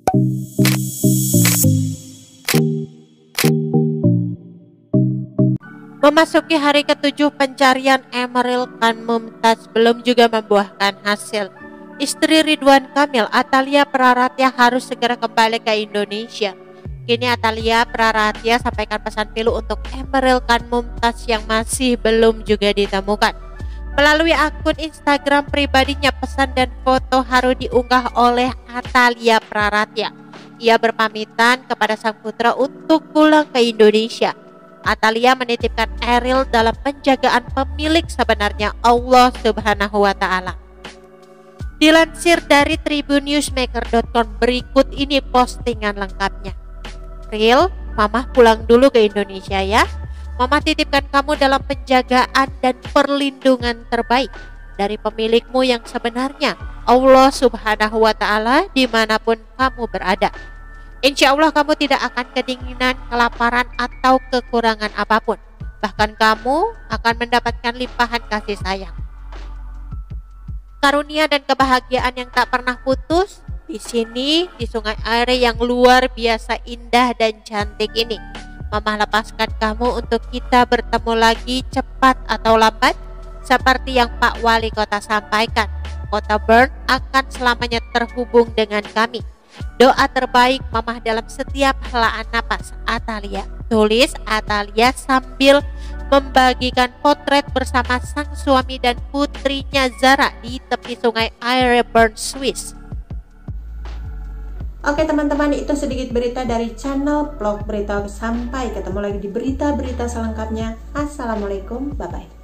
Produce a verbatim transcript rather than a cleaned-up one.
Memasuki hari ketujuh pencarian Emeril Khan Mumtaz belum juga membuahkan hasil. Istri Ridwan Kamil, Atalia Praratia harus segera kembali ke Indonesia. Kini Atalia Praratia sampaikan pesan pilu untuk Emeril Khan Mumtaz yang masih belum juga ditemukan. Melalui akun Instagram pribadinya, pesan dan foto haru diunggah oleh Atalia Praratia. Ia berpamitan kepada sang putra untuk pulang ke Indonesia. Atalia menitipkan Eril dalam penjagaan pemilik sebenarnya, Allah Subhanahu wa Ta'ala. Dilansir dari tribun newsmaker dot com, berikut ini postingan lengkapnya. Ril, Mama pulang dulu ke Indonesia ya. Mama titipkan kamu dalam penjagaan dan perlindungan terbaik dari pemilikmu yang sebenarnya, Allah Subhanahu wa Ta'ala, dimanapun kamu berada. Insya Allah kamu tidak akan kedinginan, kelaparan, atau kekurangan apapun. Bahkan kamu akan mendapatkan limpahan kasih sayang, karunia dan kebahagiaan yang tak pernah putus di sini, di sungai air yang luar biasa indah dan cantik ini. Mama lepaskan kamu untuk kita bertemu lagi cepat atau lambat. Seperti yang Pak Wali Kota sampaikan, Kota Bern akan selamanya terhubung dengan kami. Doa terbaik Mama dalam setiap helaan napas, Atalia. Tulis Atalia sambil membagikan potret bersama sang suami dan putrinya Zara di tepi sungai Aire Bern, Swiss. Oke teman-teman, itu sedikit berita dari channel Vlog Berita. Sampai ketemu lagi di berita-berita selengkapnya. Assalamualaikum, bye-bye.